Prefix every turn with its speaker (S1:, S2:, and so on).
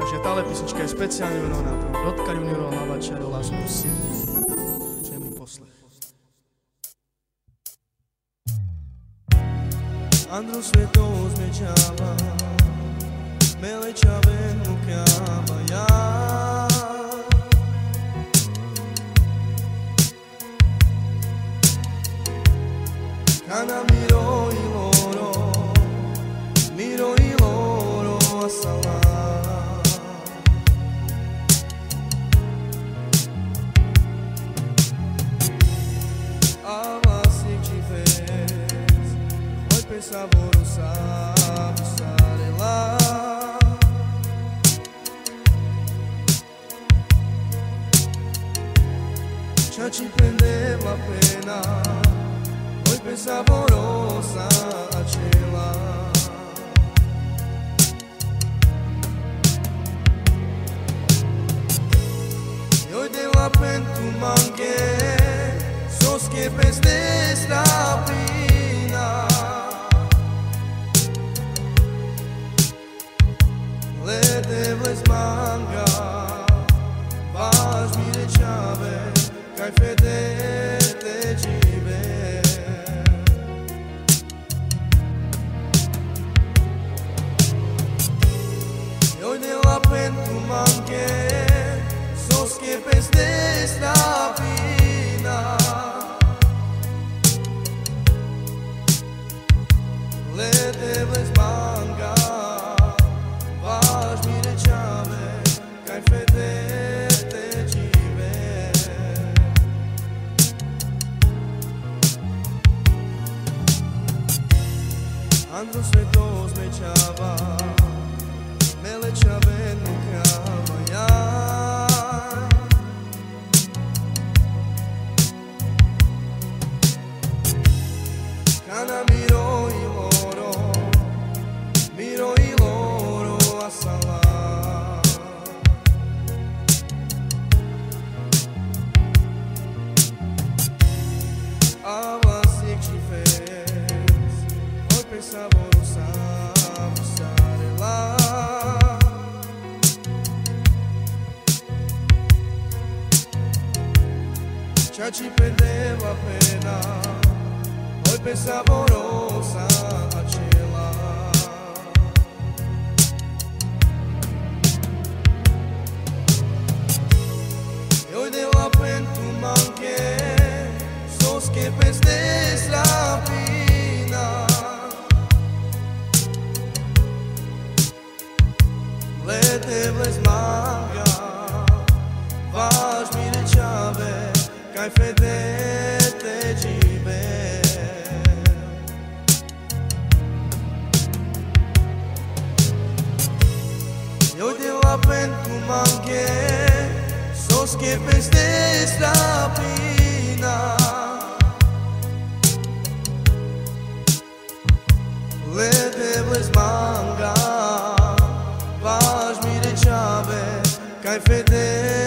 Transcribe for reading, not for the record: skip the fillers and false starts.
S1: Takže táhle písnička je speciálně věnovaná pro Rodka Juniora, Hlavače, Dolásku City. Příjemný poslech. Andru svetou zmečava, meleča venku kjava ja. Kana miro i loro asala. Saboro sabe sarela. Já te prendeu a pena, foi bem saborosa a chela. Eu dei la pentru manche, sos que pestes da pina. Lete vles manga, baš mi rečave, kaj fedete žive. Eu de la pentru manche, sos que peste strapina. Lete vles manga, baš mi rečave, kaj fedete žive. Andru sveto zmečava, meleča venku kjava ja. Kana miro i loro asala. Ava si que te fez, foi pensar saborosa sarela. Já te perdeu a pena, foi pensar saborosa a chela. Eu dei la pentru manche, sos que pestes la pina. Lete vles manga, baš mi rečave, kaj fedete žive. Eu dei la pentru manche, sos que pestes la pina. Lete vles manga, baš mi rečave, kaj fedete.